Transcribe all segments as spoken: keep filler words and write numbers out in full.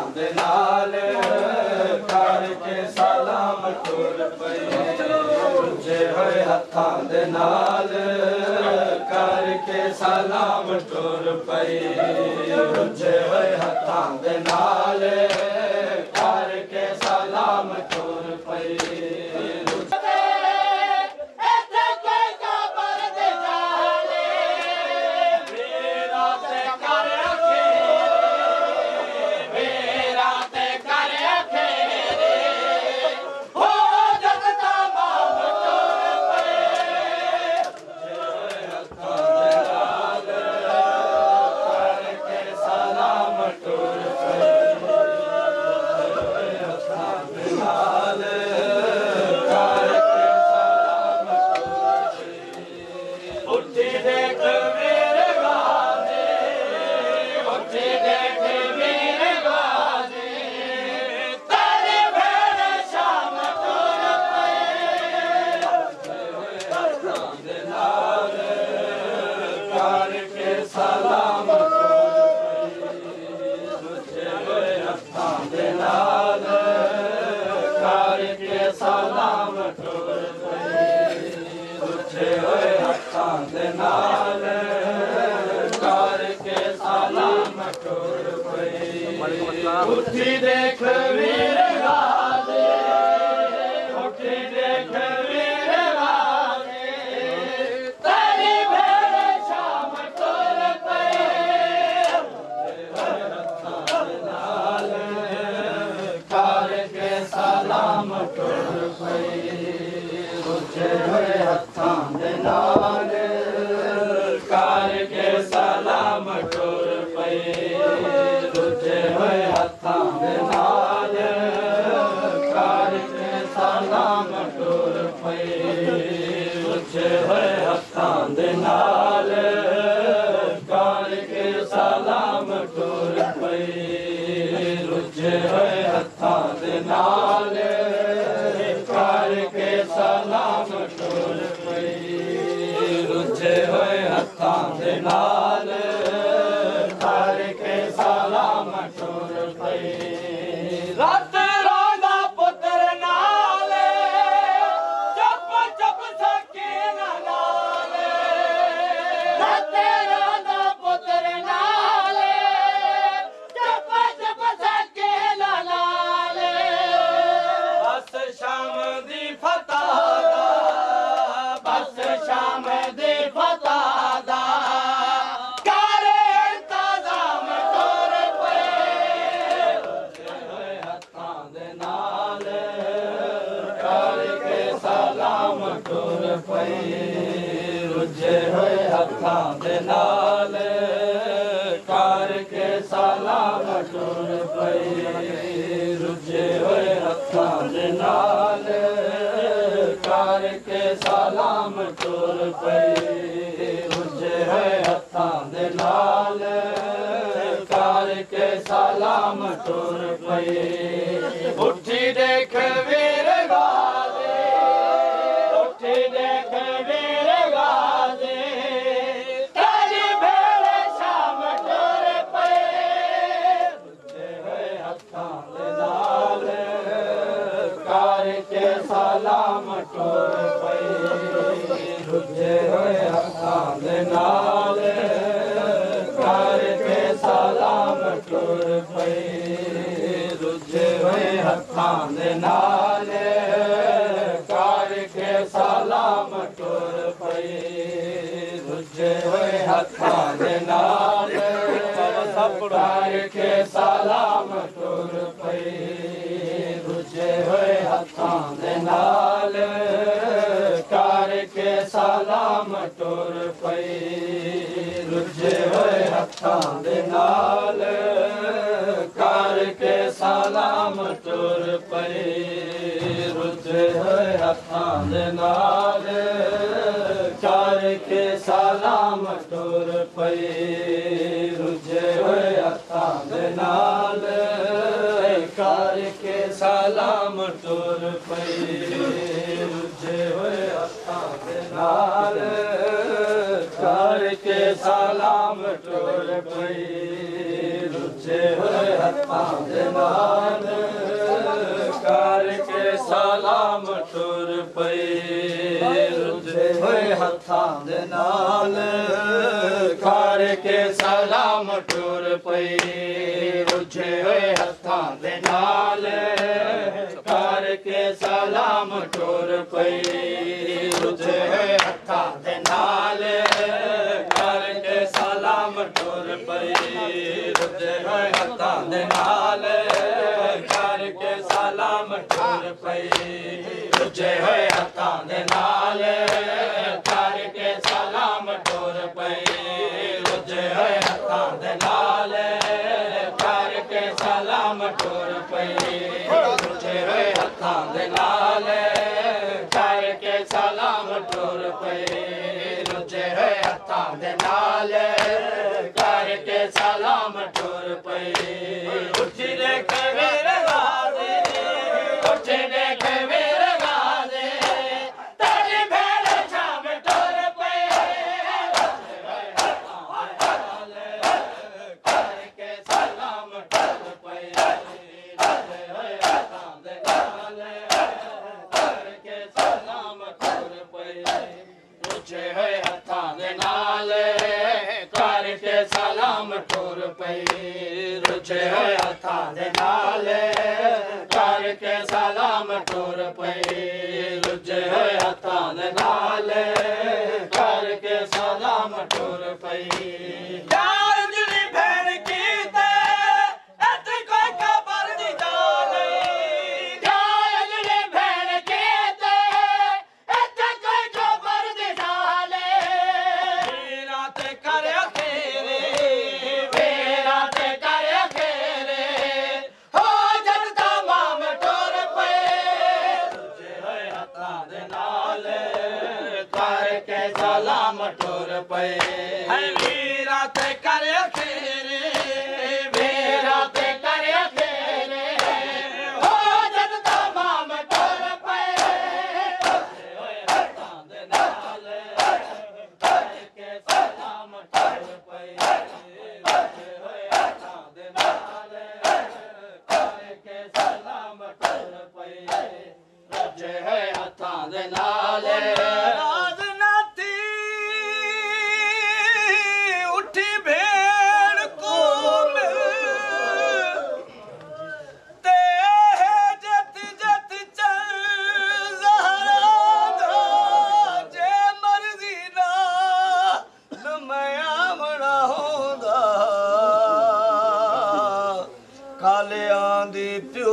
दे नाल करके सलाम टुर पई रुझे होए हत्थां दे नाल करके सलाम टुर पई रुझे होए हत्थां दे नाल करके सलाम टुर पई उठी देख वीर गाजे उठी देख वीर गाजे तेरी भेड़ शाम टुर पई नाल करके सलाम टुर पई रुझे होए हत्थां दे नाल करके सलाम टुर पई रुझे होए हत्थां दे नाल करके सलाम टुर पई रुझे होए हत्थां दे नाल करके सलाम टुर पई रुझे होए हत्थां दे नाल करके सलाम टुर पई रुझे होए हत्थां दे नाल करके सलाम टुर पई रत रोंदा पुत्र नाल चुप चुप सकीन नाल रत रोंदा पुत्र नाल चुप चुप सकीन नाल बस शाम दी फतह दा बस शाम दी फतह दा रुझे होए हत्थां दे नाल करके सलाम टुर पई रुझे होए हत्थां दे नाल करके सलाम टुर पई रुझे होए हत्थां दे नाल करके सलाम टुर पई उठी देख वीर गाजे उठी देख वीर गाजे तेरी भेड़ शाम टुर पई रुझे होए हत्थां दे नाल करके सलाम टुर पई रुझे होए हत्थां दे नाल करके सलाम टुर पई रुझे होए हत्थां दे नाल करके सलाम टुर पई रुझे होए हत्थां दे नाल करके सलाम टुर पई रुझे होए हत्थां दे नाल करके सलाम टुर पई रुझे होए हत्थां दे नाल करके सलाम टुर पई रुझे होए हत्थां दे नाल करके सलाम टुर पई रुझे होए हत्थां दे नाल करके सलाम टुर पई रुझे होए हत्थां दे नाल करके सलाम टुर पई रुझे होए हत्थां दे नाल करके सलाम टुर पई रुझे होए हत्थां दे नाल करके सलाम टुर पई रुझे होए हत्थां दे नाल करके सलाम टुर पई रुझे होए हत्थां दे नाल करके सलाम टुर पई रुझे होए हत्थां दे नाल करके सलाम टुर पई रुझे होए हत्थां दे नाल करके सलाम टुर पई रुझे होए हत्थां दे नाल करके सलाम टुर पई रुझे होए हत्थां दे नाल करके सलाम टुर पई रुझे होए हत्थां दे नाल करके सलाम टुर पई उठी देख मेरे गाज़ी उठी देख मेरे गाज़ी तेरी भेड़ शाम टुर पई करके सलाम टुर पई रुझे होए हत्थां दे नाल करके सलाम टुर पई रुझे होए हत्थां दे नाल करके सलाम टुर पई रुझे होए हत्थां दे नाल करके सलाम टुर पई रुझे होए हत्थां दे नाल करके सलाम टुर पई जाजनी भेड़ कीते इत्थे कोई खबर दी जान जाजनी भेड़ कीते इत्थे कोई खबर दी जान मेरा ते करया खेरे मेरा ते करया खेरे हो जद तमाम टुर पए रुझे होए हत्थां दे नाल करके सलाम टुर पए है मेरा ते करया खेरे मेरा ते करया खेरे हो जद तमाम टुर पए रुझे होए हत्थां दे नाल करके सलाम टुर पई रुझे होए हत्थां दे नाल करके सलाम टुर पई रुझे होए हत्थां दे नाल राजनाथी उठी भेड़ को मिल ते जत जत चल ज़हरा दा जे मर्ज़ी नाल मैं आवना होंदा कालियां दी प्यो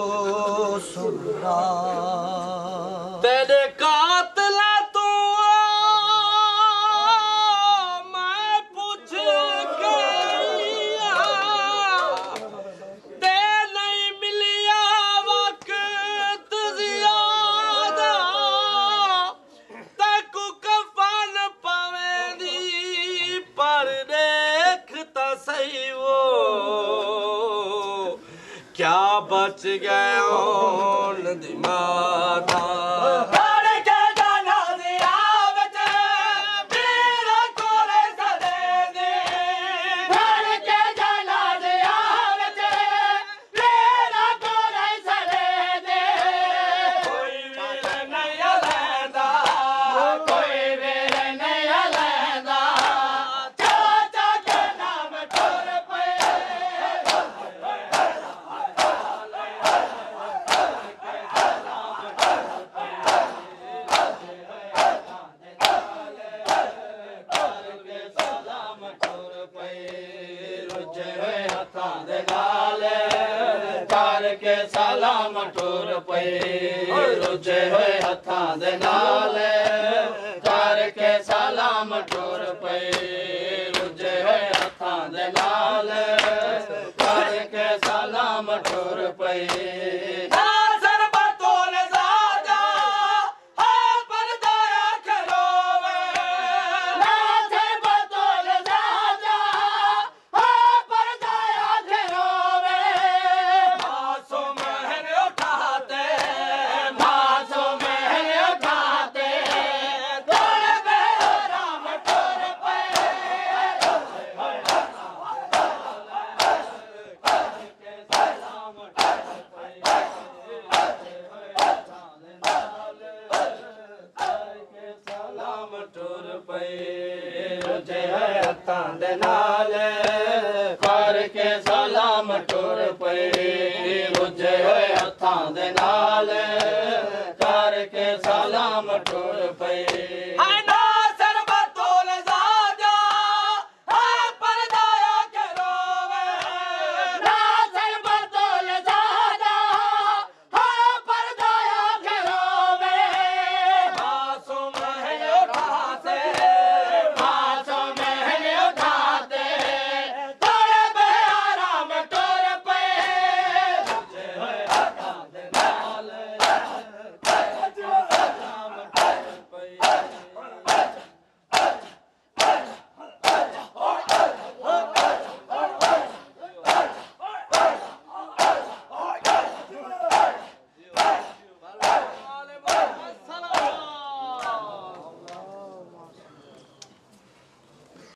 सुना तेरे कातला तू मैं पूछ गया ते नहीं मिलिया वक्त ज़ियादा तैकू कफन पवेंदी पर देख ता सही वो क्या बच गया दिमागा करके सलाम टुर पई रुझे होए हत्थां दे नाल करके सलाम टुर पई रुझे होए हत्थां दे नाल करके सलाम टुर पई ਹੱਥਾਂ ਦੇ ਨਾਲ ਕਰਕੇ ਸਲਾਮ ਟੁਰ ਪਏ।